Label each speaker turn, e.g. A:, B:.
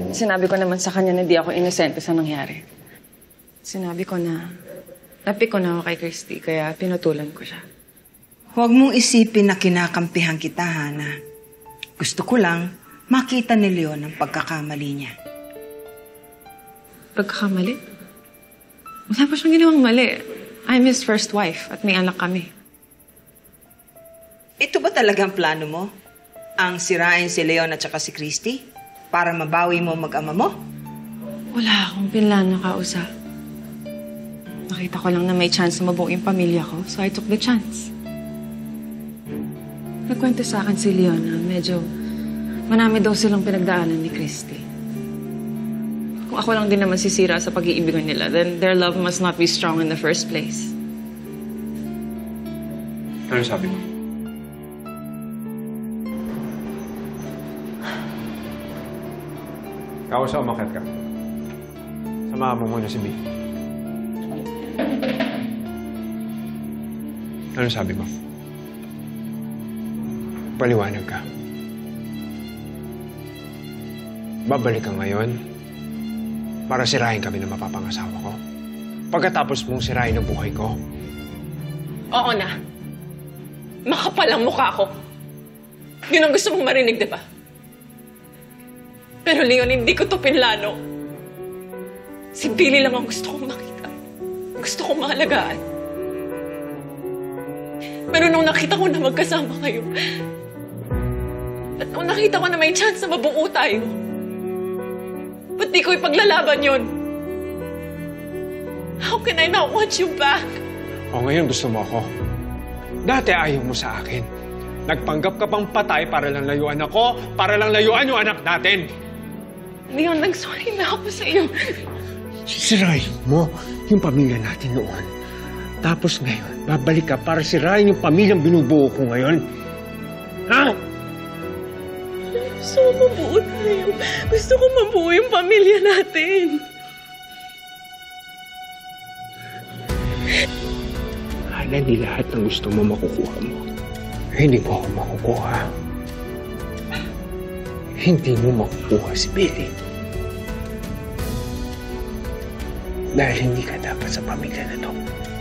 A: Sinabi ko naman sa kanya na di ako inosente sa nangyari. Sinabi ko na napik ko na ako kay Christy, kaya pinutulan ko siya.
B: Huwag mong isipin na kinakampihan kita, Hana. Gusto ko lang makita ni Leon ang pagkakamali niya.
A: Pagkakamali? Wala pa siyang ginawang mali. I'm his first wife at may anak kami.
B: Ito ba talagang plano mo? Ang sirain si Leon at saka si Christy? Para mabawi mo mag-ama mo?
A: Wala akong pinlano kausap. Nakita ko lang na may chance na mabuo yung pamilya ko, so I took the chance. Nagkwento sa akin si Leon na medyo marami daw silang pinagdaanan ni Christy. Kung ako lang din naman sisira sa pag-iibigan nila, then their love must not be strong in the first place.
C: Ano sabi mo? Ikaw sa umakyat ka. Samahan mo muna si B. Ano sabi mo? Paliwanag ka. Babalik ka ngayon para sirahin kami ng mapapangasawa ko. Pagkatapos mong sirahin ang buhay ko.
A: Oo na. Makapal ang mukha ko. Yun ang gusto mong marinig, di ba? Pero Leon, hindi ko to pinlano. Si Billy lang ang gusto kong makita. Gusto kong mahalagaan. Pero nung nakita ko na magkasama kayo, at nung nakita ko na may chance na mabuo tayo, ba't di ko ipaglalaban yun? How can I not want you back?
C: O ngayon gusto mo ako. Dati ayaw mo sa akin. Nagpanggap ka pang patay para lang layuan ako, para lang layuan yung anak natin.
A: Leon, nag-sorry na ako sa iyo.
C: Sisirahin mo yung pamilya natin noon. Tapos ngayon, babalik ka para sirahin yung pamilyang binubuo ko ngayon. Ha?
A: Gusto ko mabuo tayo. Gusto ko mabuo yung pamilya natin.
C: Hala, di lahat ng gusto mo makukuha mo. Hindi mo ako makukuha. Hindi mo makukuha si Billy. Dahil hindi ka dapat sa pamilya na to.